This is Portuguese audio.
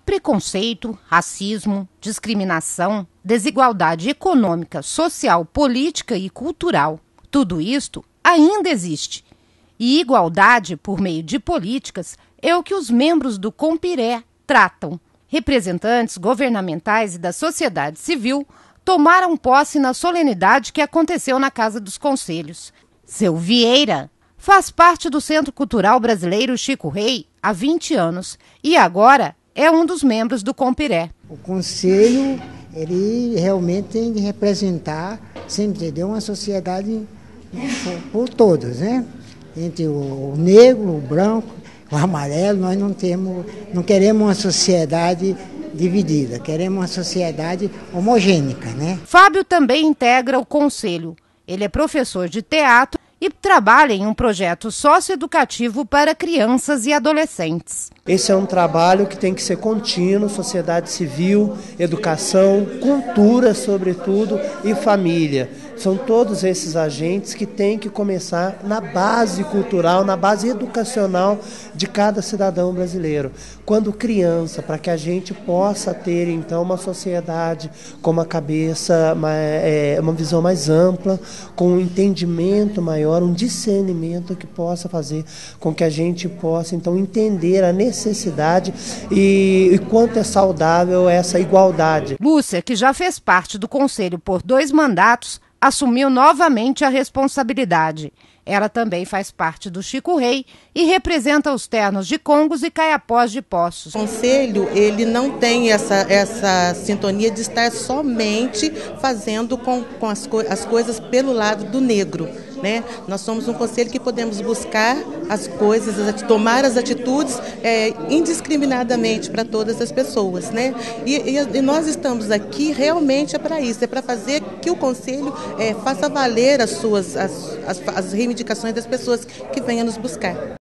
Preconceito, racismo, discriminação, desigualdade econômica, social, política e cultural. Tudo isto ainda existe. E igualdade por meio de políticas é o que os membros do Compiré tratam. Representantes governamentais e da sociedade civil tomaram posse na solenidade que aconteceu na Casa dos Conselhos. Seu Vieira faz parte do Centro Cultural Brasileiro Chico Rei há 20 anos e agora é um dos membros do Compiré. O Conselho, ele realmente tem de representar, sempre entendeu, uma sociedade por todos, né? Entre o negro, o branco, o amarelo, nós não queremos uma sociedade dividida, queremos uma sociedade homogênea, né? Fábio também integra o Conselho. Ele é professor de teatro e trabalha em um projeto socioeducativo para crianças e adolescentes. Esse é um trabalho que tem que ser contínuo, sociedade civil, educação, cultura, sobretudo, e família. São todos esses agentes que têm que começar na base cultural, na base educacional de cada cidadão brasileiro. Quando criança, para que a gente possa ter, então, uma sociedade com uma cabeça, uma visão mais ampla, com um entendimento maior, um discernimento que possa fazer com que a gente possa, então, entender a necessidade e quanto é saudável essa igualdade. Lúcia, que já fez parte do Conselho por 2 mandatos, assumiu novamente a responsabilidade. Ela também faz parte do Chico Rei e representa os ternos de Congos e Caiapós de Poços. O Conselho, ele não tem essa sintonia de estar somente fazendo com as coisas pelo lado do negro, né? Nós somos um conselho que podemos buscar as coisas, tomar as atitudes indiscriminadamente para todas as pessoas, né? E nós estamos aqui realmente para isso, é para fazer que o conselho faça valer as reivindicações das pessoas que venham nos buscar.